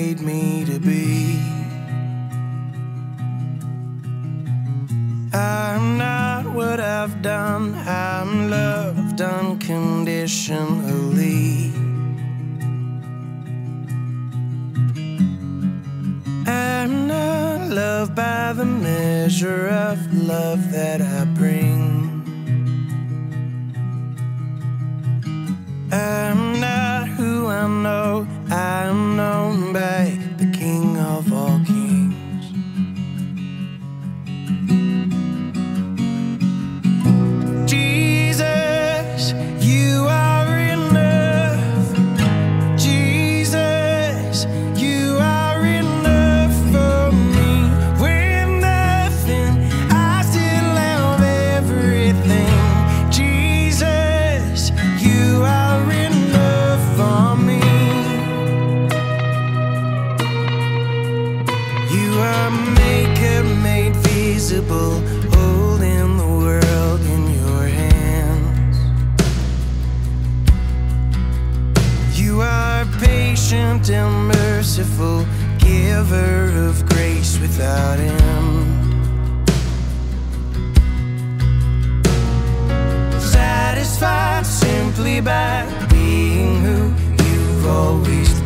made me to be. I'm not what I've done, I'm loved unconditionally. I'm not loved by the measure of love that I bring. I'm not who I know, I'm known by the King of all kings. Jesus, you are enough. Jesus, you are enough for me. When nothing, I still have everything. Jesus, you are enough for me. You are maker made visible, holding the world in your hands. You are patient and merciful, giver of grace without end. Satisfied simply by being who you've always been.